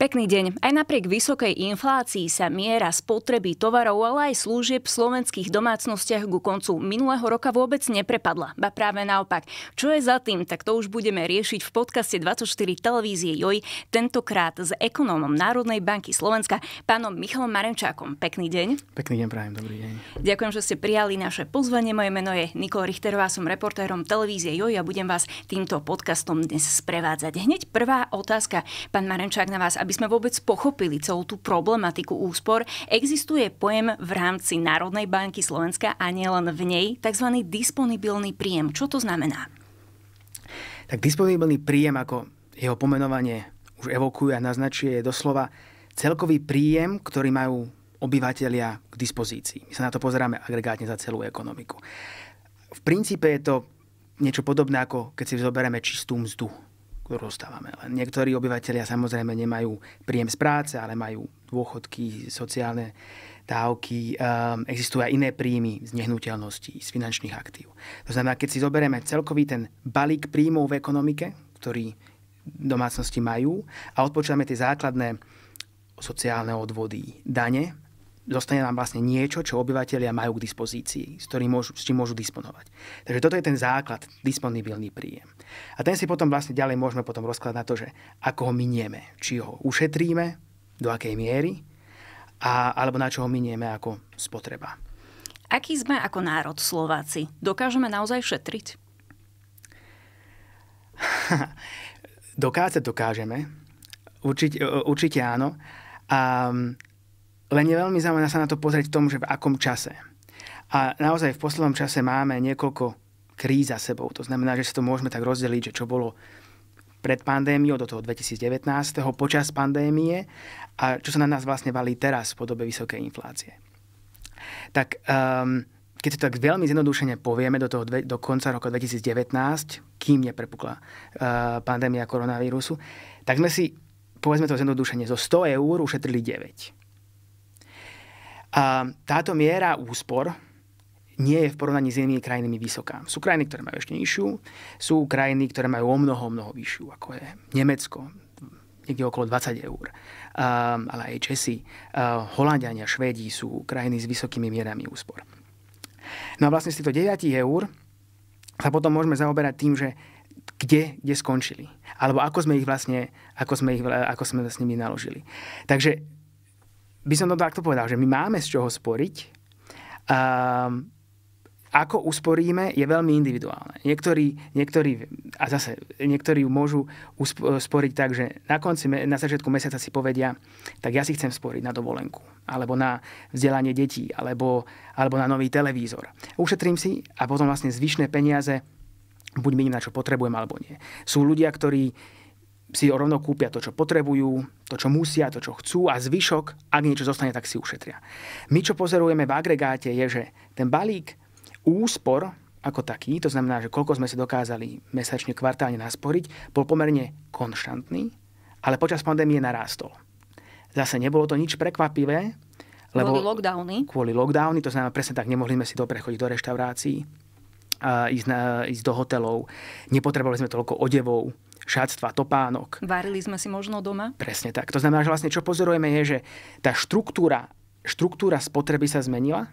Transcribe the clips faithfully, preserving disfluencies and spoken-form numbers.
Pekný deň. Aj napriek vysokej inflácii sa miera spotreby tovarov, ale aj služieb v slovenských domácnostiach ku koncu minulého roka vôbec neprepadla. Ba práve naopak. Čo je za tým, tak to už budeme riešiť v podcaste dvadsaťštyri televízie Joj, tentokrát s ekonómom Národnej banky Slovenska, pánom Michalom Marenčákom. Pekný deň. Pekný deň, prajem, dobrý deň. Ďakujem, že ste prijali naše pozvanie. Moje meno je Nikola Richterová, som reportérom televízie Joj a budem vás týmto podcastom dnes sprevádzať. Hneď prvá otázka, pán Marenčák, na vás, aby sme vôbec pochopili celú tú problematiku úspor. Existuje pojem v rámci Národnej banky Slovenska a nielen v nej, tzv. Disponibilný príjem. Čo to znamená? Tak disponibilný príjem, ako jeho pomenovanie už evokuje a naznačuje, je doslova celkový príjem, ktorý majú obyvatelia k dispozícii. My sa na to pozeráme agregátne za celú ekonomiku. V princípe je to niečo podobné, ako keď si zoberieme čistú mzdu, ktorú dostávame. Len niektorí obyvateľia samozrejme nemajú príjem z práce, ale majú dôchodky, sociálne dávky, um, existujú aj iné príjmy z nehnuteľností, z finančných aktív. To znamená, keď si zoberieme celkový ten balík príjmov v ekonomike, ktorý domácnosti majú, a odpočítame tie základné sociálne odvody, dane, zostane nám vlastne niečo, čo obyvateľia majú k dispozícii, s, ktorým môžu, s čím môžu disponovať. Takže toto je ten základ, disponibilný príjem. A ten si potom vlastne ďalej môžeme potom rozkladať na to, že ako ho minieme. Či ho ušetríme, do akej miery, a, alebo na čo ho minieme ako spotreba. Aký sme ako národ Slováci? Dokážeme naozaj šetriť? Dokážať dokážeme. Určite, určite áno. A len je veľmi zaujímavé sa na to pozrieť v tom, že v akom čase. A naozaj v poslednom čase máme niekoľko kríz za sebou. To znamená, že si to môžeme tak rozdeliť, že čo bolo pred pandémiou do toho dvetisícdevätnásť, počas pandémie a čo sa na nás vlastne valí teraz v podobe vysokej inflácie. Tak um, keď to tak veľmi zjednodušene povieme do, toho, do konca roka dvetisícdevätnásť, kým neprepukla uh, pandémia koronavírusu, tak sme si, povedzme to zjednodušene, zo sto eur ušetrili deväť. A táto miera úspor nie je v porovnaní s inými krajinami vysoká. Sú krajiny, ktoré majú ešte nižšiu, sú krajiny, ktoré majú o mnoho, mnoho vyššiu, ako je Nemecko, niekde okolo dvadsať eur, um, ale aj Česi, uh, Holanďania, Švédi sú krajiny s vysokými mierami úspor. No a vlastne z týchto deväť eur sa potom môžeme zaoberať tým, že kde, kde skončili. Alebo ako sme ich vlastne, ako sme, ich, ako sme s nimi naložili. Takže by som to takto povedal, že my máme z čoho sporiť. Um, ako usporíme, je veľmi individuálne. Niektorí, niektorí, a zase, niektorí môžu sporiť tak, že na konci, na začiatku mesiaca si povedia, tak ja si chcem sporiť na dovolenku, alebo na vzdelanie detí, alebo, alebo na nový televízor. Ušetrím si a potom vlastne zvyšné peniaze buď miním, na čo potrebujem, alebo nie. Sú ľudia, ktorí si rovno kúpia to, čo potrebujú, to, čo musia, to, čo chcú a zvyšok, ak niečo zostane, tak si ušetria. My, čo pozorujeme v agregáte, je, že ten balík úspor ako taký, to znamená, že koľko sme si dokázali mesačne, kvartálne nasporiť, bol pomerne konštantný, ale počas pandémie narástol. Zase nebolo to nič prekvapivé, lebo kvôli lockdowny. Kvôli lockdowny, to znamená presne tak, nemohli sme si dobre chodiť do reštaurácií, ísť, na, ísť do hotelov, nepotrebovali sme toľko odevov, šatstva, topánok. Varili sme si možno doma? Presne tak. To znamená, že vlastne čo pozorujeme je, že tá štruktúra, štruktúra spotreby sa zmenila,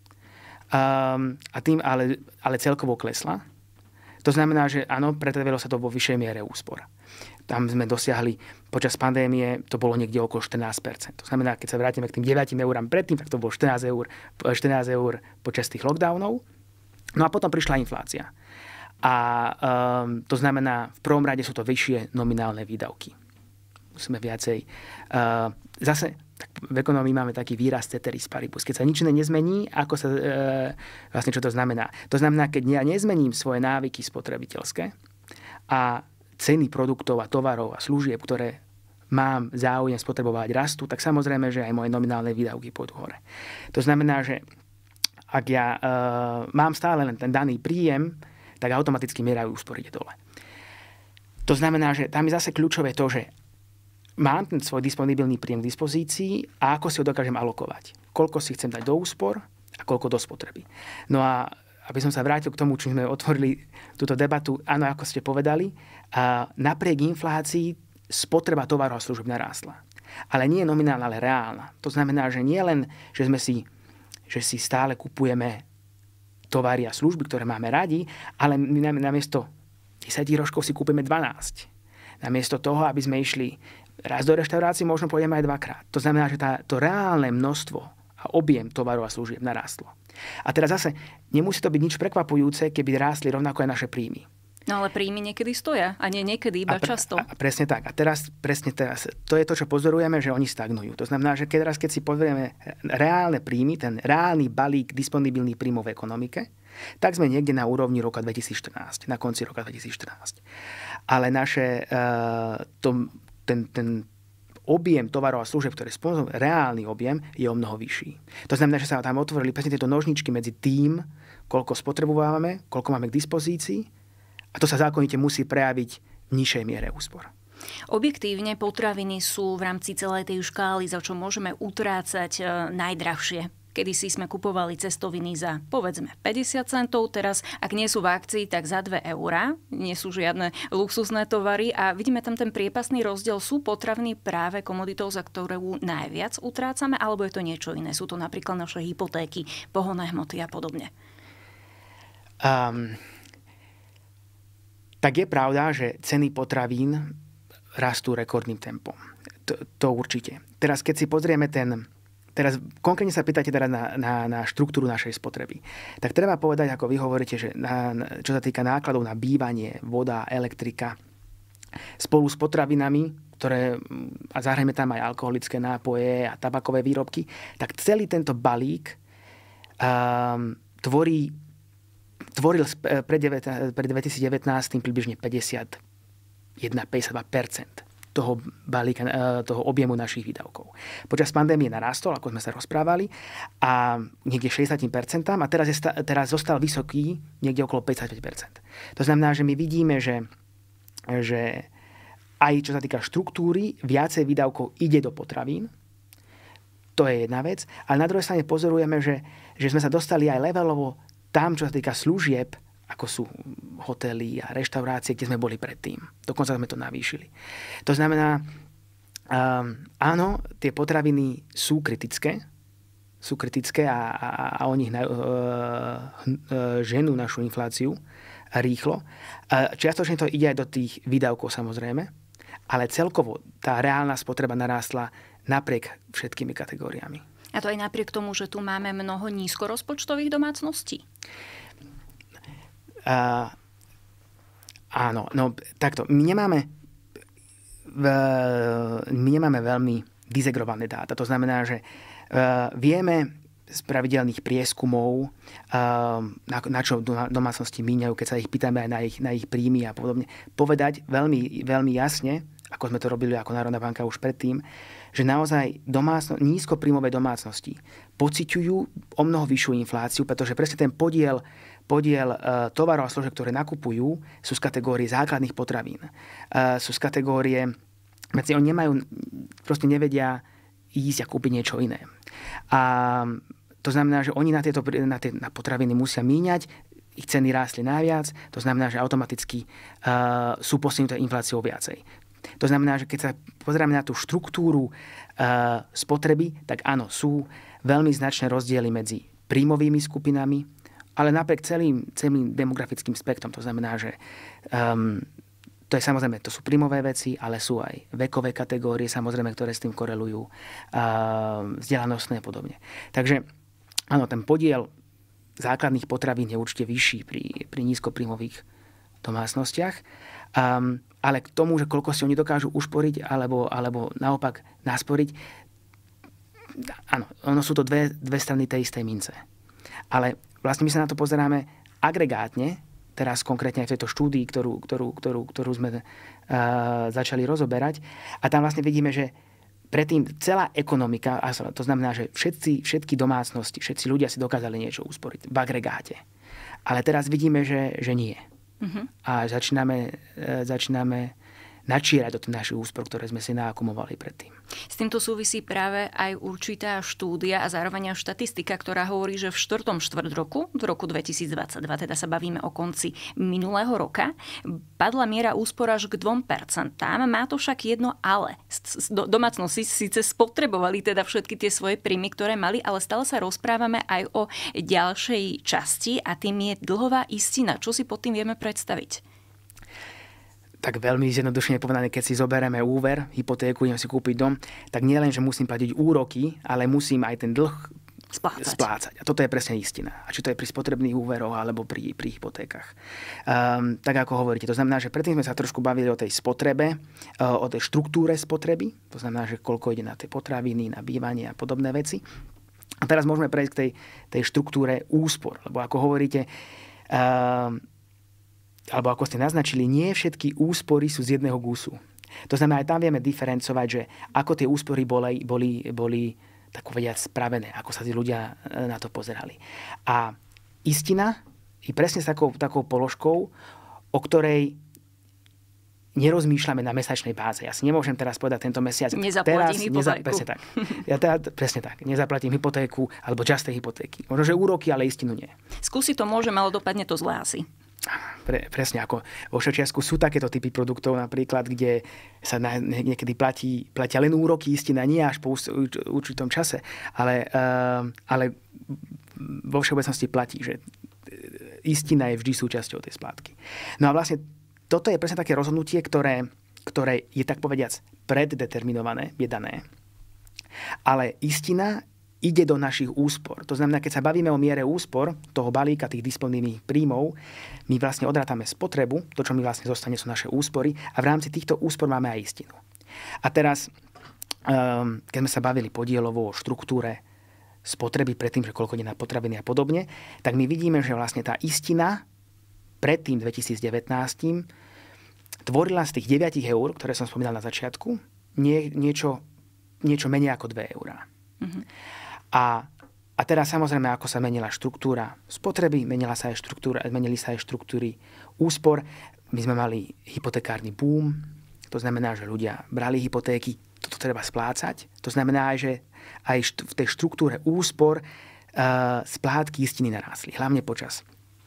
um, a tým ale, ale celkovo klesla. To znamená, že áno, pretavilo sa to vo vyššej miere úspor. Tam sme dosiahli počas pandémie, to bolo niekde okolo štrnásť percent. To znamená, keď sa vrátime k tým deväť eurám predtým, tak to bolo štrnásť eur, štrnásť eur počas tých lockdownov. No a potom prišla inflácia. A um, to znamená, v prvom rade sú to vyššie nominálne výdavky. Musíme viacej. Uh, zase tak v ekonomii máme taký výraz ceteris paribus. Keď sa nič nezmení, ako sa, uh, vlastne čo to znamená? To znamená, keď ja nezmením svoje návyky spotrebiteľské a ceny produktov a tovarov a služieb, ktoré mám záujem spotrebovať, rastú, tak samozrejme, že aj moje nominálne výdavky pôjdu hore. To znamená, že ak ja uh, mám stále len ten daný príjem, tak automaticky miera úspory ide dole. To znamená, že tam je zase kľúčové to, že mám ten svoj disponibilný príjem k dispozícii a ako si ho dokážem alokovať. Koľko si chcem dať do úspor a koľko do spotreby. No a aby som sa vrátil k tomu, čím sme otvorili túto debatu, áno, ako ste povedali, a napriek inflácii spotreba tovarov a služieb narástla. Ale nie nominálna, ale reálna. To znamená, že nie len, že sme si, že si stále kupujeme tovary a služby, ktoré máme radi, ale my namiesto desať rožkov si kúpime dvanásť. Namiesto toho, aby sme išli raz do reštaurácie, možno pôjdeme aj dvakrát. To znamená, že tá, to reálne množstvo a objem tovarov a služieb narastlo. A teraz zase, nemusí to byť nič prekvapujúce, keby rástli rovnako aj naše príjmy. No ale príjmy niekedy stoja a nie niekedy, iba a pre, často. A presne tak. A teraz, presne teraz, to je to, čo pozorujeme, že oni stagnujú. To znamená, že keď, raz, keď si pozrieme reálne príjmy, ten reálny balík disponibilných príjmov v ekonomike, tak sme niekde na úrovni roka dvetisícštrnásť, na konci roka dvetisícštrnásť. Ale naše, uh, to, ten, ten objem tovarov a služieb, ktoré spôsobujú, reálny objem, je o mnoho vyšší. To znamená, že sa tam otvorili presne tieto nožničky medzi tým, koľko spotrebujeme, koľko máme k dispozícii, a to sa zákonite musí prejaviť v nižšej miere úspor. Objektívne potraviny sú v rámci celej tej škály, za čo môžeme utrácať najdrahšie. Kedysi sme kupovali cestoviny za, povedzme, päťdesiat centov, teraz, ak nie sú v akcii, tak za dve eurá. Nie sú žiadne luxusné tovary a vidíme tam ten priepasný rozdiel. Sú potraviny práve komoditou, za ktorú najviac utrácame, alebo je to niečo iné? Sú to napríklad naše hypotéky, pohonné hmoty a podobne? Um... Tak je pravda, že ceny potravín rastú rekordným tempom. To, to určite. Teraz, keď si pozrieme ten... Teraz konkrétne sa pýtate teraz na, na, na štruktúru našej spotreby. Tak treba povedať, ako vy hovoríte, že na, čo sa týka nákladov na bývanie, voda, elektrika, spolu s potravinami, ktoré, a zahrajme tam aj alkoholické nápoje a tabakové výrobky, tak celý tento balík um, tvorí tvoril pre dvetisícdevätnásť približne päťdesiatjeden až päťdesiatdva percent toho balíka, toho objemu našich výdavkov. Počas pandémie narastol, ako sme sa rozprávali, a niekde šesťdesiat percent a teraz, je, teraz zostal vysoký niekde okolo päťdesiatpäť percent. To znamená, že my vidíme, že, že aj čo sa týka štruktúry, viacej výdavkov ide do potravín. To je jedna vec. Ale na druhej strane pozorujeme, že, že sme sa dostali aj levelovo tam, čo sa týka služieb, ako sú hotely a reštaurácie, kde sme boli predtým. Dokonca sme to navýšili. To znamená, um, áno, tie potraviny sú kritické, sú kritické a, a, a oni uh, uh, ženú našu infláciu rýchlo. Uh, čiastočne to ide aj do tých výdavkov, samozrejme, ale celkovo tá reálna spotreba narástla napriek všetkými kategóriami. A to aj napriek tomu, že tu máme mnoho nízkorozpočtových domácností? Uh, áno, no takto. My nemáme, v, my nemáme veľmi dizegrované dáta. To znamená, že uh, vieme z pravidelných prieskumov, uh, na, na čo domácnosti míňajú, keď sa ich pýtame aj na ich, na ich príjmy a podobne, povedať veľmi, veľmi jasne, ako sme to robili ako Národná banka už predtým, že naozaj domácno, nízkopríjmové domácnosti pociťujú o mnoho vyššiu infláciu, pretože presne ten podiel, podiel uh, tovarov a služieb, ktoré nakupujú, sú z kategórie základných potravín. Uh, sú z kategórie, medzi oni nemajú, proste nevedia ísť a kúpiť niečo iné. A to znamená, že oni na, tieto, na, tie, na potraviny musia míňať, ich ceny rástli najviac, to znamená, že automaticky uh, sú postihnuté infláciou viacej. To znamená, že keď sa pozrieme na tú štruktúru uh, spotreby, tak áno, sú veľmi značné rozdiely medzi príjmovými skupinami, ale napriek celým, celým demografickým spektrom. To znamená, že um, to je samozrejme, to sú príjmové veci, ale sú aj vekové kategórie, samozrejme, ktoré s tým korelujú, uh, vzdelanostné a podobne. Takže áno, ten podiel základných potravín je určite vyšší pri, pri nízkopríjmových domácnostiach. Um, ale k tomu, že koľko si oni dokážu ušporiť alebo, alebo naopak nasporiť, áno, ono sú to dve, dve strany tej istej mince. Ale vlastne my sa na to pozeráme agregátne, teraz konkrétne aj v tejto štúdii, ktorú, ktorú, ktorú, ktorú sme uh, začali rozoberať. A tam vlastne vidíme, že predtým celá ekonomika, a to znamená, že všetci, všetky domácnosti, všetci ľudia si dokázali niečo usporiť v agregáte. Ale teraz vidíme, že, že nie. Uh-huh. A začíname, začíname načírať do tých našich úspor, ktoré sme si naakumulovali predtým. S týmto súvisí práve aj určitá štúdia a zároveň aj štatistika, ktorá hovorí, že v štvrtom štvrť roku, v roku dvetisícdvadsaťdva, teda sa bavíme o konci minulého roka, padla miera úspor až k dvom percentám. Má to však jedno ale. Domácnosti síce spotrebovali teda všetky tie svoje príjmy, ktoré mali, ale stále sa rozprávame aj o ďalšej časti a tým je dlhová istina. Čo si pod tým vieme predstaviť? Tak veľmi zjednodušene povedané, keď si zoberieme úver, hypotéku, idem si kúpiť dom, tak nie len, že musím platiť úroky, ale musím aj ten dlh splácať. splácať. A toto je presne istina. A či to je pri spotrebných úveroch alebo pri, pri hypotékach. Um, tak ako hovoríte, to znamená, že predtým sme sa trošku bavili o tej spotrebe, uh, o tej štruktúre spotreby. To znamená, že koľko ide na tie potraviny, na bývanie a podobné veci. A teraz môžeme prejsť k tej, tej štruktúre úspor. Lebo ako hovoríte, um, alebo ako ste naznačili, nie všetky úspory sú z jedného gusu. To znamená, aj tam vieme diferencovať, že ako tie úspory boli, boli, boli tak povediať spravené, ako sa tí ľudia na to pozerali. A istina je presne s takou, takou položkou, o ktorej nerozmýšľame na mesačnej báze. Ja si nemôžem teraz povedať tento mesiac. Nezaplatím teraz, hypotéku. Neza, presne tak. Ja teda, presne tak. Nezaplatím hypotéku alebo časť tej hypotéky. Možno, že úroky, ale istinu nie. Skúsiť to môžem, ale dopadne to zle asi. Pre, presne ako vo Švajčiarsku sú takéto typy produktov napríklad, kde sa na, niekedy platí, platia len úroky, istina nie až po určitom čase, ale, uh, ale vo všeobecnosti platí, že istina je vždy súčasťou tej splátky. No a vlastne toto je presne také rozhodnutie, ktoré, ktoré je tak povediac preddeterminované, je dané, ale istina ide do našich úspor. To znamená, keď sa bavíme o miere úspor toho balíka tých disponibilných príjmov, my vlastne odrátame spotrebu, to, čo mi vlastne zostane, sú naše úspory a v rámci týchto úspor máme aj istinu. A teraz, um, keď sme sa bavili podielovo o štruktúre spotreby predtým, že koľko ide na potraviny a podobne, tak my vidíme, že vlastne tá istina pred tým dvetisícdevätnásť tvorila z tých deväť eur, ktoré som spomínal na začiatku, nie, niečo, niečo menej ako dve eurá. Mm-hmm. A, a teraz samozrejme, ako sa menila štruktúra spotreby, menila sa aj štruktúra, menili sa aj štruktúry úspor. My sme mali hypotekárny boom, to znamená, že ľudia brali hypotéky, toto treba splácať. To znamená, že aj v tej štruktúre úspor uh, splátky istiny narástli, hlavne počas,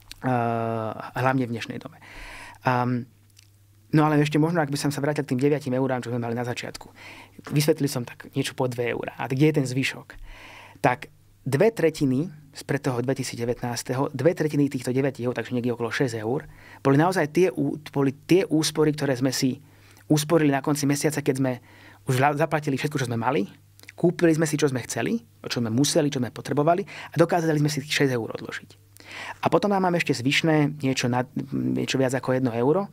uh, hlavne v dnešnej dobe. Um, No ale ešte možno, ak by som sa vrátil k tým deviatim eurám, čo sme mali na začiatku. Vysvetlil som tak niečo po dve eurá. A kde je ten zvyšok? Tak dve tretiny spred toho dvetisícdevätnásť, dve tretiny týchto deväť eur, takže niekde okolo šesť eur, boli naozaj tie, boli tie úspory, ktoré sme si usporili na konci mesiaca, keď sme už zaplatili všetko, čo sme mali, kúpili sme si, čo sme chceli, čo sme museli, čo sme potrebovali a dokázali sme si tých šesť eur odložiť. A potom tam máme ešte zvyšné niečo, nad, niečo viac ako jedno euro.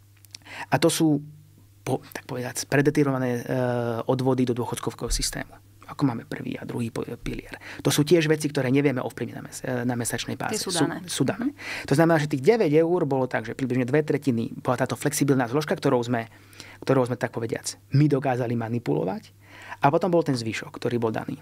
A to sú, po, tak povedať, predeterminované e, odvody do dôchodkového systému. Ako máme prvý a druhý pilier. To sú tiež veci, ktoré nevieme ovplyvniť na, mes, na mesačnej báze. Tie sú dané. Sú, sú dané. Mm-hmm. To znamená, že tých deväť eur bolo tak, že približne dve tretiny bola táto flexibilná zložka, ktorou sme, ktorou sme tak povediac, my dokázali manipulovať. A potom bol ten zvyšok, ktorý bol daný.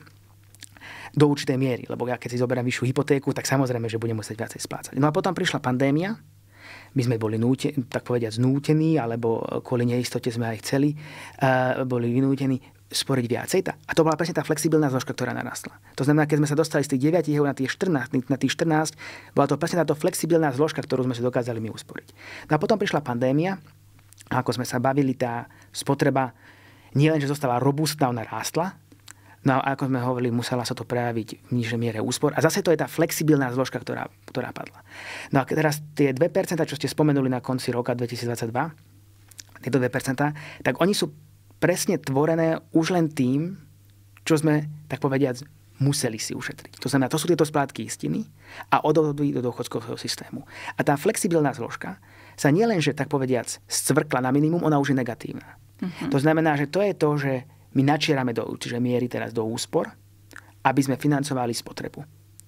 Do určitej miery, lebo ja keď si zoberiem vyššiu hypotéku, tak samozrejme, že budem musieť viacej splácať. No a potom prišla pandémia. My sme boli nútení, tak povediať, znútení, alebo kvôli neistote sme aj chceli, uh, boli vynútení sporiť viacej. A to bola presne tá flexibilná zložka, ktorá narastla. To znamená, keď sme sa dostali z tých deväť eur na tých štrnásť, na tých štrnásť, bola to presne táto flexibilná zložka, ktorú sme si dokázali my usporiť. No a potom prišla pandémia, a ako sme sa bavili, tá spotreba nie len, že zostala robustná, ona rástla. No a ako sme hovorili, musela sa to prejaviť v nižšej miere úspor. A zase to je tá flexibilná zložka, ktorá, ktorá padla. No a teraz tie dve percentá, čo ste spomenuli na konci roka dvetisícdvadsaťdva, tieto dve percentá, tak oni sú presne tvorené už len tým, čo sme, tak povediac, museli si ušetriť. To znamená, to sú tieto splátky istiny a odvody do dôchodkového systému. A tá flexibilná zložka sa nielen, že tak povediac, scvrkla na minimum, ona už je negatívna. Uh-huh. To znamená, že to je to, že my načierame do určitej miery teraz do úspor, aby sme financovali spotrebu.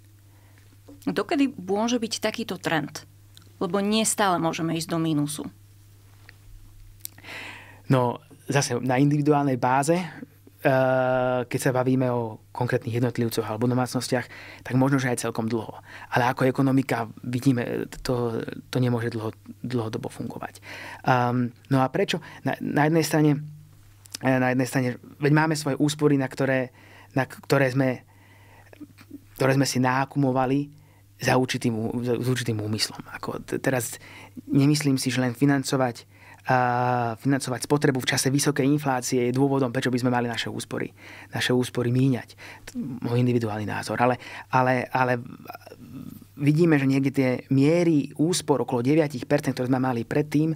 Dokedy môže byť takýto trend? Lebo nie stále môžeme ísť do mínusu. No, zase na individuálnej báze keď sa bavíme o konkrétnych jednotlivcoch alebo domácnostiach, tak možno, že aj celkom dlho. Ale ako ekonomika vidíme, to, to nemôže dlho, dlhodobo fungovať. Um, no a prečo? Na, na jednej strane, na jednej strane, veď máme svoje úspory, na ktoré, na ktoré sme, ktoré sme si naakumulovali za určitým, za určitým úmyslom. Ako teraz nemyslím si, že len financovať a financovať spotrebu v čase vysokej inflácie je dôvodom, prečo by sme mali naše úspory, naše úspory míňať. Môj individuálny názor. Ale, ale, ale vidíme, že niekde tie miery úspor okolo deväť percent, ktoré sme mali predtým,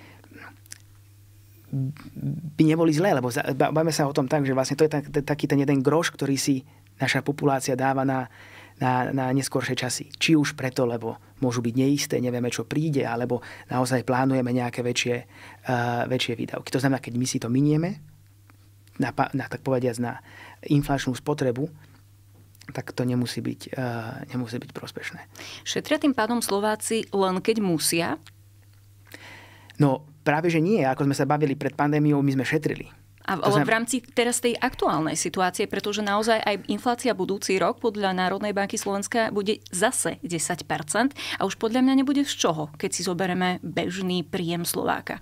by neboli zlé, lebo bavíme sa o tom tak, že vlastne to je taký ten jeden groš, ktorý si naša populácia dáva na Na, na neskôršie časy. Či už preto, lebo môžu byť neisté, nevieme, čo príde, alebo naozaj plánujeme nejaké väčšie, uh, väčšie výdavky. To znamená, keď my si to minieme, na, na, tak povediac na inflačnú spotrebu, tak to nemusí byť, uh, nemusí byť prospešné. Šetria tým pádom Slováci len keď musia? No práve, že nie. Ako sme sa bavili pred pandémiou, my sme šetrili. A v rámci teraz tej aktuálnej situácie, pretože naozaj aj inflácia budúci rok podľa Národnej banky Slovenska bude zase desať percent a už podľa mňa nebude z čoho, keď si zoberieme bežný príjem Slováka.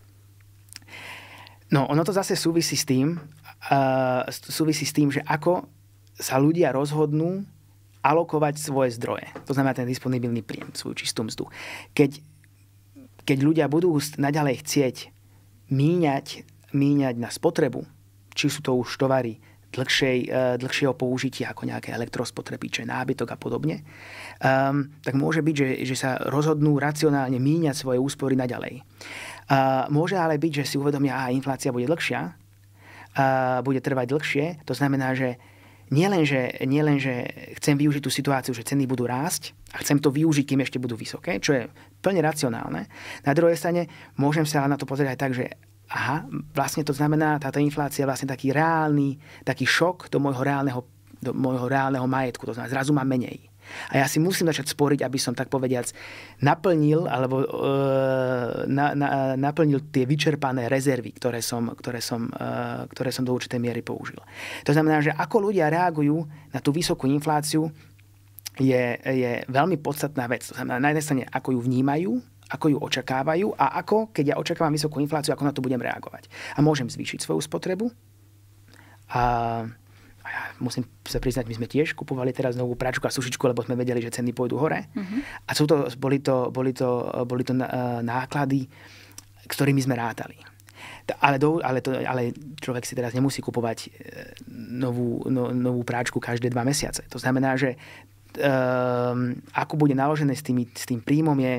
No, ono to zase súvisí s tým, uh, súvisí s tým, že ako sa ľudia rozhodnú alokovať svoje zdroje. To znamená ten disponibilný príjem, svoju čistú mzdu. Keď, keď ľudia budú naďalej chcieť míňať míňať na spotrebu, či sú to už tovary dlhšej, dlhšieho použitia ako nejaké elektrospotrebiče, nábytok a podobne, um, tak môže byť, že, že sa rozhodnú racionálne míňať svoje úspory naďalej. Uh, môže ale byť, že si uvedomia, že inflácia bude dlhšia, uh, bude trvať dlhšie, to znamená, že nielen, že, nielen, že chcem využiť tú situáciu, že ceny budú rásť a chcem to využiť, kým ešte budú vysoké, čo je plne racionálne. Na druhej strane môžem sa na to pozrieť aj tak, že aha, vlastne to znamená, táto inflácia je vlastne taký reálny, taký šok do môjho reálneho, do môjho reálneho majetku. To znamená, zrazu mám menej. A ja si musím začať sporiť, aby som tak povediac naplnil, alebo e, na, na, naplnil tie vyčerpané rezervy, ktoré som, ktoré, som, e, ktoré som do určitej miery použil. To znamená, že ako ľudia reagujú na tú vysokú infláciu, je, je veľmi podstatná vec. To znamená, na jednej strane, ako ju vnímajú, ako ju očakávajú a ako, keď ja očakávam vysokú infláciu, ako na to budem reagovať. A môžem zvýšiť svoju spotrebu. A, a ja musím sa priznať, my sme tiež kupovali teraz novú práčku a sušičku, lebo sme vedeli, že ceny pôjdu hore. Uh-huh. A sú to, boli, to, boli, to, boli to náklady, s ktorými sme rátali. Ale, do, ale, to, ale človek si teraz nemusí kupovať novú, no, novú práčku každé dva mesiace. To znamená, že um, ako bude naložené s, tými, s tým príjmom je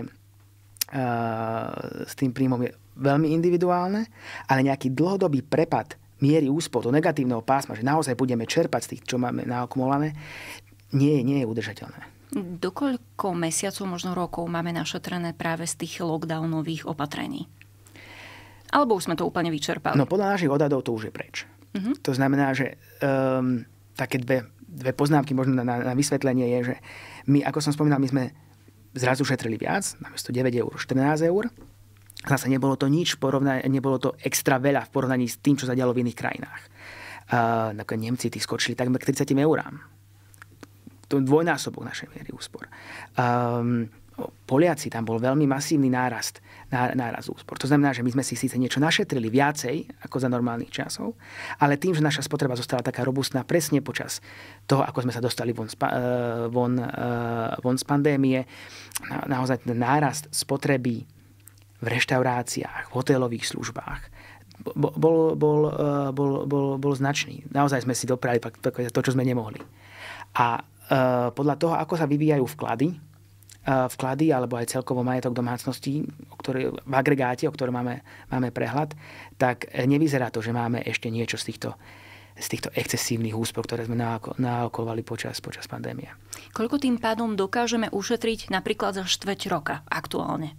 s tým príjmom je veľmi individuálne, ale nejaký dlhodobý prepad miery úspor do negatívneho pásma, že naozaj budeme čerpať z tých, čo máme naakumulované, nie, nie je udržateľné. Dokoľko mesiacov, možno rokov máme našetrené práve z tých lockdownových opatrení? Alebo už sme to úplne vyčerpali? No podľa našich odhadov to už je preč. Uh-huh. To znamená, že um, také dve, dve poznámky možno na, na vysvetlenie je, že my, ako som spomínal, my sme zrazu šetrili viac, namiesto deväť eur, štrnásť eur. Zase nebolo to nič, porovna- nebolo to extra veľa v porovnaní s tým, čo sa dialo v iných krajinách. Uh, napríklad Nemci tí skočili takmer k tridsať eurám. To je dvojnásobok našej miery úspor. Um, Poliaci, tam bol veľmi masívny nárast, ná, nárast úspor. To znamená, že my sme si síce niečo našetrili viacej ako za normálnych časov, ale tým, že naša spotreba zostala taká robustná presne počas toho, ako sme sa dostali von z, von, von z pandémie, na, naozaj ten nárast spotreby v reštauráciách, v hotelových službách bol, bol, bol, bol, bol značný. Naozaj sme si doprali to, čo sme nemohli. A podľa toho, ako sa vyvíjajú vklady, vklady alebo aj celkovo majetok domácností, o ktoré, v agregáte, o ktorom máme, máme prehľad, tak nevyzerá to, že máme ešte niečo z týchto, z týchto excesívnych úspor, ktoré sme naokovali počas, počas pandémie. Koľko tým pádom dokážeme ušetriť napríklad za štvrť roka aktuálne?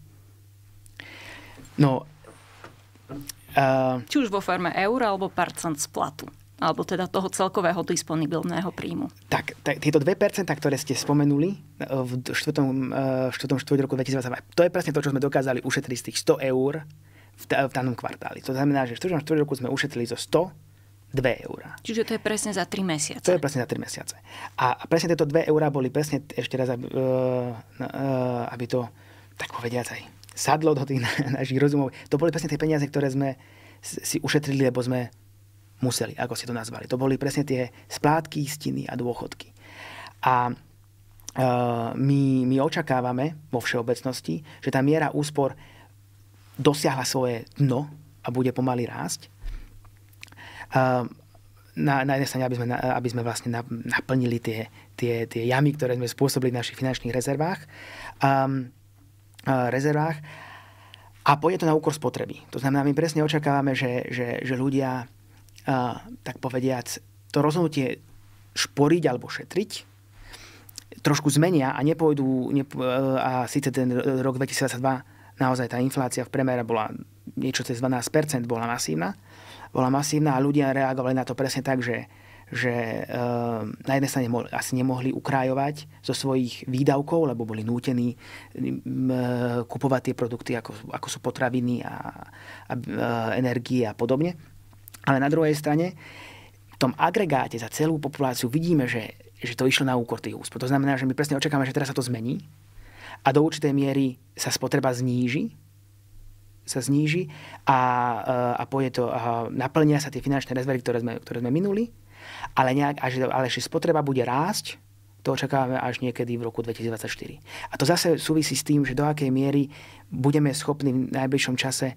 No, uh, či už vo forme eur alebo percent z platu? Alebo teda toho celkového disponibilného príjmu. Tak, tak tieto dve percentá, ktoré ste spomenuli v štvrtom, štvrtom štvrť roku dvetisícdvadsať, to je presne to, čo sme dokázali ušetriť z tých sto eur v, t- v danom kvartáli. To znamená, že v štvrtom štvrť roku sme ušetrili zo sto dve eurá. Čiže to je presne za tri mesiace. To je presne za tri mesiace. A presne tieto dve eurá boli presne, ešte raz, aby, aby to, tak povediac, aj sadlo do tých našich rozumov. To boli presne tie peniaze, ktoré sme si ušetrili, lebo sme museli, ako ste to nazvali. To boli presne tie splátky, istiny a dôchodky. A my, my očakávame vo všeobecnosti, že tá miera úspor dosiahla svoje dno a bude pomaly rásť. Na, na jednej strane, aby sme, aby sme vlastne naplnili tie, tie, tie jamy, ktoré sme spôsobili v našich finančných rezervách. Um, rezervách a pôjde to na úkor spotreby. To znamená, my presne očakávame, že, že, že ľudia, uh, tak povediac, to rozhodnutie šporiť alebo šetriť trošku zmenia a nepôjdu, nep- a síce ten rok dvetisícdvadsaťdva naozaj tá inflácia v premere bola niečo cez dvanásť percent, bola masívna. Bola masívna a ľudia reagovali na to presne tak, že, že e, na jednej strane mo- asi nemohli ukrájovať zo svojich výdavkov, lebo boli nútení e, kupovať tie produkty, ako, ako sú potraviny a, a e, energie a podobne. Ale na druhej strane v tom agregáte za celú populáciu vidíme, že, že to išlo na úkor tých úspor. To znamená, že my presne očakávame, že teraz sa to zmení a do určitej miery sa spotreba zníži, sa zníži a, a, pôjde to, a naplnia sa tie finančné rezervy, ktoré sme, ktoré sme minuli, ale, nejak, až, ale že spotreba bude rásť, to očakávame až niekedy v roku dvetisícdvadsaťštyri. A to zase súvisí s tým, že do akej miery budeme schopní v najbližšom čase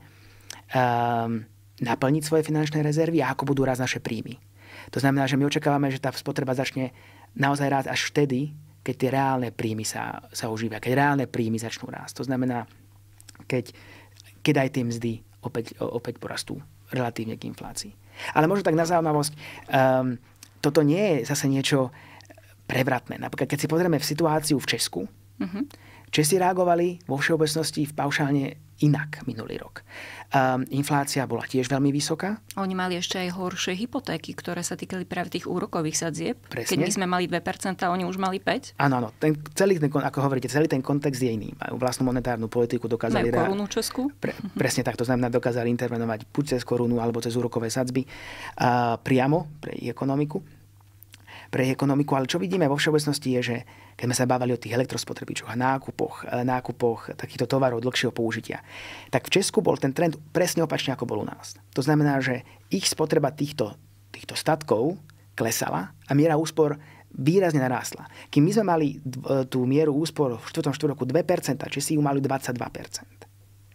um, naplniť svoje finančné rezervy a ako budú rásť naše príjmy. To znamená, že my očakávame, že tá spotreba začne naozaj rásť až vtedy, keď tie reálne príjmy sa, sa oživia, keď reálne príjmy začnú rásť. To znamená, keď, keď aj tie mzdy opäť, opäť porastú relatívne k inflácii. Ale možno tak na zaujímavosť, um, toto nie je zase niečo prevratné. Napríklad, keď si pozrieme v situáciu v Česku, uh-huh. Česi reagovali vo všeobecnosti v paušálne inak minulý rok. Um, inflácia bola tiež veľmi vysoká. Oni mali ešte aj horšie hypotéky, ktoré sa týkali práve tých úrokových sadzieb. Presne. Keď my sme mali dve percentá, oni už mali päť. Áno, áno. Ten, celý ten, ako hovoríte, celý ten kontext je iný. Majú vlastnú monetárnu politiku, dokázali... Majú korunu Česku. Pre, presne tak, to znamená, dokázali intervenovať buď cez korunu, alebo cez úrokové sadzby uh, priamo pre ich ekonomiku. pre ekonomiku, ale čo vidíme vo všeobecnosti je, že keď sme sa bavili o tých elektrospotrebičoch a nákupoch, nákupoch takýchto tovarov dlhšieho použitia, tak v Česku bol ten trend presne opačne, ako bol u nás. To znamená, že ich spotreba týchto, týchto statkov klesala a miera úspor výrazne narástla. Kým my sme mali tú mieru úspor v štvrtom štvrťroku dve percentá, Česi ju mali dvadsaťdva percent.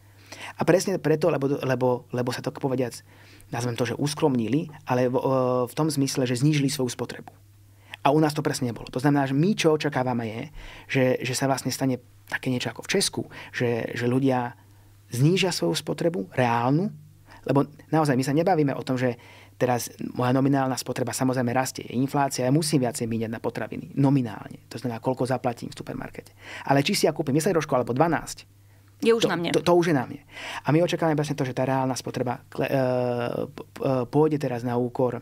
A presne preto, lebo, lebo, lebo sa to povediac, nazvem to, že uskromnili, ale v, v tom zmysle, že znížili svoju spotrebu. A u nás to presne nebolo. To znamená, že my čo očakávame je, že, že sa vlastne stane také niečo ako v Česku, že, že ľudia znížia svoju spotrebu, reálnu, lebo naozaj my sa nebavíme o tom, že teraz moja nominálna spotreba samozrejme rastie, je inflácia, ja musím viacej míňať na potraviny. Nominálne. To znamená, koľko zaplatím v supermarkete. Ale či si ja kúpim desať rožkov alebo dvanásť, je už to, na mne. To, to už je na mne. A my očakávame presne to, že tá reálna spotreba kle, e, pôjde teraz na úkor, e,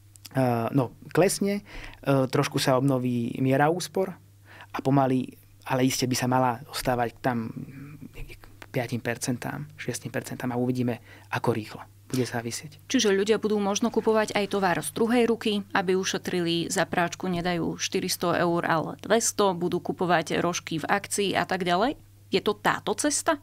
no klesne, e, trošku sa obnoví miera úspor a pomaly, ale iste by sa mala ostávať tam päť percent, šesť percent a uvidíme, ako rýchlo bude závisieť. Čiže ľudia budú možno kupovať aj tovar z druhej ruky, aby ušetrili za práčku, nedajú štyristo eur, ale dvesto, budú kupovať rožky v akcii a tak ďalej? Je to táto cesta?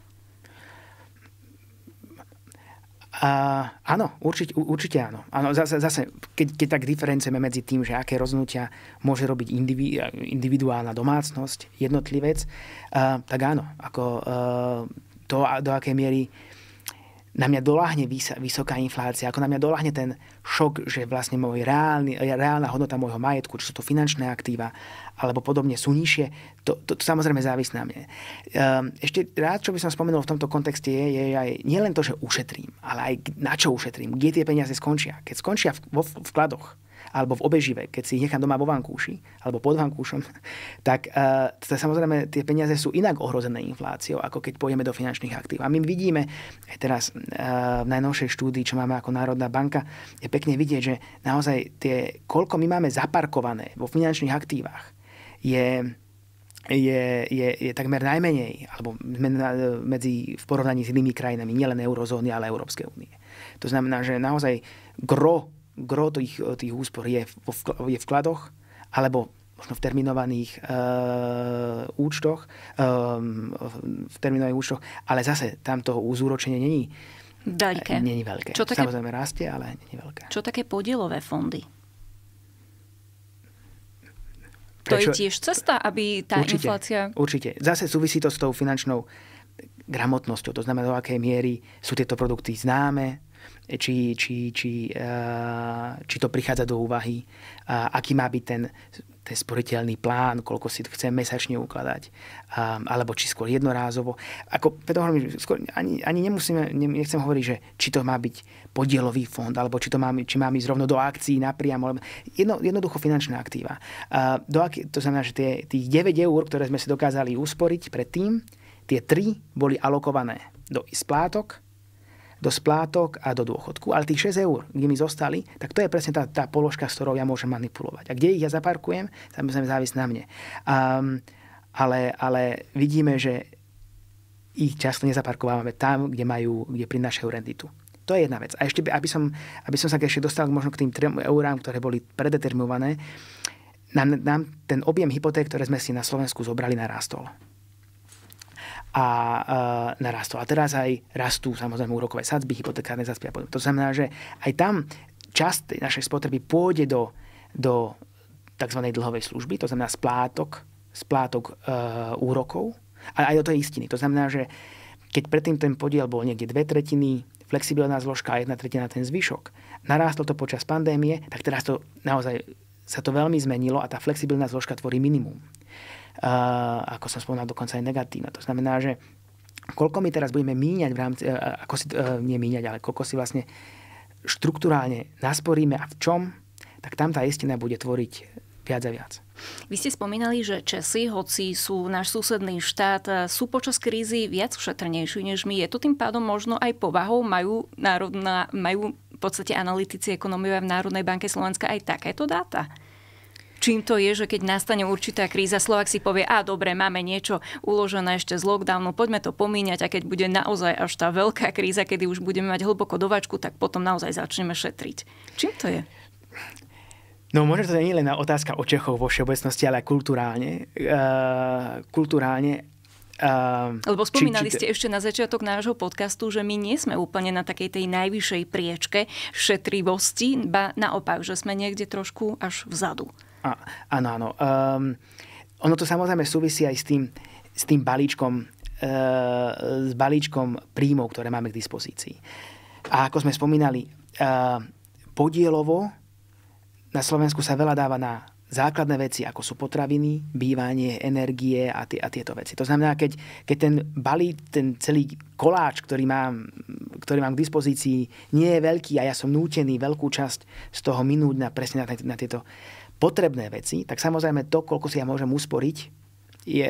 Uh, áno, určite, určite áno. áno zase, zase keď, keď tak diferencujeme medzi tým, že aké rozhodnutia môže robiť individu, individuálna domácnosť, jednotlivec, uh, tak áno. Ako, uh, to, do akej miery na mňa doľahne vys- vysoká inflácia, ako na mňa doľahne ten šok, že vlastne môj reálny, reálna hodnota môjho majetku, či sú to finančné aktíva, alebo podobne sú nižšie, to, to, to samozrejme závisí na mne. Um, ešte rád, čo by som spomenul v tomto kontexte, je, je aj nielen to, že ušetrím, ale aj na čo ušetrím, kde tie peniaze skončia. Keď skončia v, vo vkladoch, alebo v obežive, keď si ich nechám doma vo vankúši, alebo pod vankúšom, tak uh, samozrejme tie peniaze sú inak ohrozené infláciou, ako keď pôjdeme do finančných aktív. A my vidíme, aj teraz uh, v najnovšej štúdii, čo máme ako Národná banka, je pekne vidieť, že naozaj tie, koľko my máme zaparkované vo finančných aktívach, je, je, je, je takmer najmenej, alebo medzi, v porovnaní s inými krajinami, nielen eurozóny, ale Európskej únie. To znamená, že naozaj gro gro tých, tých úspor je, je v vkladoch, alebo možno v terminovaných uh, účtoch, um, v terminovaných účtoch, ale zase tamto úzúročenie není veľké. Není veľké. Čo také, samozrejme rastie, ale není veľké. Čo také podielové fondy? Prečo? To je tiež cesta, aby tá určite, inflácia... Určite. Zase súvisí to s tou finančnou gramotnosťou. To znamená, do akej miery sú tieto produkty známe, či, či, či, uh, či to prichádza do úvahy, uh, aký má byť ten, ten sporiteľný plán, koľko si chcem mesačne ukladať, um, alebo či skôr jednorázovo. Ako, skôr, ani, ani nemusíme, nechcem hovoriť, že či to má byť podielový fond, alebo či to má, či má ísť rovno do akcií napriamo. Jedno, jednoducho finančné aktíva. Uh, do aký, to znamená, že tie, tých deväť eur, ktoré sme si dokázali usporiť predtým, tie tri boli alokované do splátok, do splátok a do dôchodku. Ale tých šesť eur, kde mi zostali, tak to je presne tá, tá položka, s ktorou ja môžem manipulovať. A kde ich ja zaparkujem, samozrejme závisí na mne. Um, ale, ale vidíme, že ich často nezaparkovávame tam, kde majú, kde prinášajú renditu. To je jedna vec. A ešte, aby som, aby som sa ešte dostal možno k tým trem eurám, ktoré boli predeterminované, nám, nám ten objem hypoték, ktoré sme si na Slovensku zobrali, narástol. a uh, narastol. A teraz aj rastú samozrejme úrokové sadzby, hypotekárne sadzby a podobne. To znamená, že aj tam časť našej spotreby pôjde do, do tzv. Dlhovej služby, to znamená splátok, splátok uh, úrokov, ale aj do tej istiny. To znamená, že keď predtým ten podiel bol niekde dve tretiny, flexibilná zložka a jedna tretina ten zvyšok, narástlo to počas pandémie, tak teraz to naozaj sa to veľmi zmenilo a tá flexibilná zložka tvorí minimum. Uh, ako som spomínal, dokonca aj negatívna. To znamená, že koľko my teraz budeme míňať v rámci, uh, ako si, uh, nie míňať, ale koľko si vlastne štruktúrálne nasporíme a v čom, tak tam tá istina bude tvoriť viac a viac. Vy ste spomínali, že Česi, hoci sú náš susedný štát, sú počas krízy viac šetrnejší než my. Je to tým pádom možno aj povahou? Majú, národná, majú v podstate analytici ekonómovia v Národnej banke Slovenska aj takéto dáta? Čím to je, že keď nastane určitá kríza, Slovák si povie, a dobre, máme niečo uložené ešte z lockdownu, poďme to pomíňať, a keď bude naozaj až tá veľká kríza, kedy už budeme mať hlboko do vačku, tak potom naozaj začneme šetriť. Čím to je? No možno to nie je len otázka o Čechov vo všeobecnosti, ale aj kulturálne. Uh, kulturálne Uh, Lebo spomínali či, či... ste ešte na začiatok nášho podcastu, že my nie sme úplne na takej tej najvyššej priečke šetrivosti, ba naopak, že sme niekde trošku až vzadu. A, áno, áno. Um, ono to samozrejme súvisí aj s tým, s tým balíčkom, uh, s balíčkom príjmov, ktoré máme k dispozícii. A ako sme spomínali, uh, podielovo na Slovensku sa veľa dáva na základné veci, ako sú potraviny, bývanie, energie a, tie, a tieto veci. To znamená, keď, keď ten balí, ten celý koláč, ktorý mám, ktorý mám k dispozícii, nie je veľký a ja som nútený veľkú časť z toho minúť na, presne na, na tieto potrebné veci, tak samozrejme to, koľko si ja môžem usporiť, je,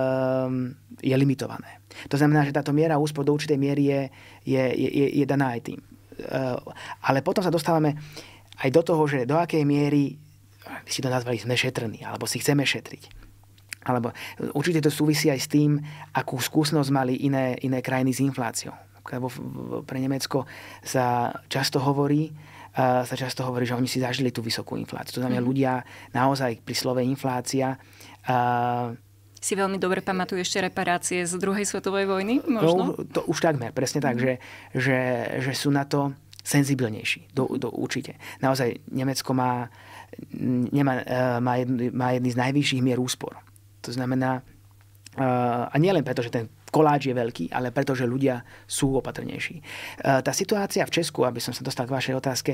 je limitované. To znamená, že táto miera úspor do určitej miery je, je, je, je daná aj tým. Ale potom sa dostávame aj do toho, že do akej miery vy si to nazvali, sme šetrní, alebo si chceme šetriť. Alebo určite to súvisí aj s tým, akú skúsenosť mali iné, iné krajiny s infláciou. Lebo pre Nemecko sa často hovorí, uh, sa často hovorí, že oni si zažili tú vysokú infláciu. To znamená, mm. ľudia naozaj pri slove inflácia uh, si veľmi dobre pamatujú ešte reparácie z druhej svetovej vojny? Možno? No, to už takmer, presne mm. tak, že, že, že sú na to senzibilnejší. Do, do, určite. Naozaj Nemecko má Nemá, má, jedný, má jedný z najvyšších mier úspor. To znamená, a nie len preto, že ten koláč je veľký, ale preto, že ľudia sú opatrnejší. Tá situácia v Česku, aby som sa dostal k vašej otázke,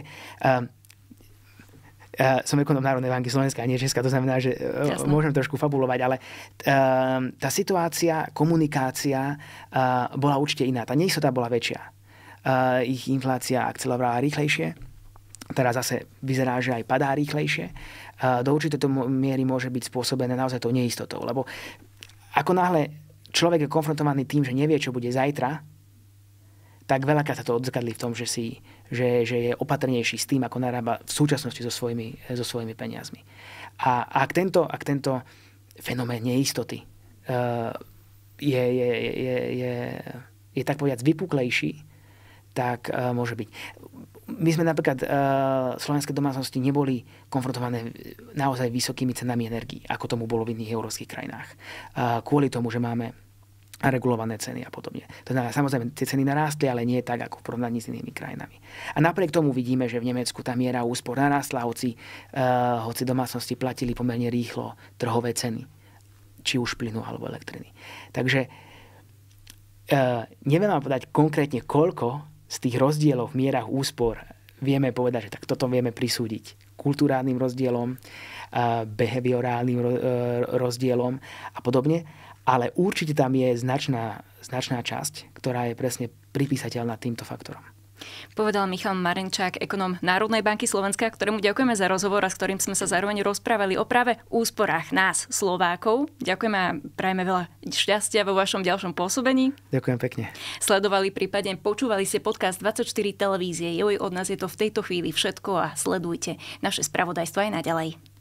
som ekonom Národnej banky Slovenska a nie Česka, to znamená, že Jasne. Môžem trošku fabulovať, ale tá situácia, komunikácia bola určite iná. Tá neistota bola väčšia. Ich inflácia akcelerovala rýchlejšie. Teraz zase vyzerá, že aj padá rýchlejšie. Do určitej miery môže byť spôsobené naozaj tou neistotou. Lebo ako náhle človek je konfrontovaný tým, že nevie, čo bude zajtra, tak veľakrát sa to odzrkadlí v tom, že, si, že, že je opatrnejší s tým, ako narába v súčasnosti so svojimi, so svojimi peniazmi. A ak tento, ak tento fenomén neistoty uh, je, je, je, je, je tak povedať vypuklejší, tak uh, môže byť. my sme napríklad, uh, slovenské domácnosti neboli konfrontované naozaj vysokými cenami energií, ako tomu bolo v iných európskych krajinách. Uh, kvôli tomu, že máme regulované ceny a podobne. To znamená, samozrejme, tie ceny narástli, ale nie tak, ako v porovnaní s inými krajinami. A napriek tomu vidíme, že v Nemecku tá miera úspor narástla, hoci, uh, hoci domácnosti platili pomerne rýchlo trhové ceny, či už plynu alebo elektriny. Takže uh, neviem vám povedať konkrétne, koľko z tých rozdielov v mierach úspor vieme povedať, že tak toto vieme prisúdiť kulturálnym rozdielom, uh, behaviorálnym ro- uh, rozdielom a podobne. Ale určite tam je značná, značná časť, ktorá je presne pripísateľná týmto faktorom. Povedal Michal Marenčák, ekonóm Národnej banky Slovenska, ktorému ďakujeme za rozhovor a s ktorým sme sa zároveň rozprávali o práve úsporách nás, Slovákov. Ďakujeme a prajeme veľa šťastia vo vašom ďalšom pôsobení. Ďakujem pekne. Sledovali, prípadne počúvali ste podcast dvadsaťštyri televízie. Joj, od nás je to v tejto chvíli všetko a sledujte naše spravodajstvo aj naďalej.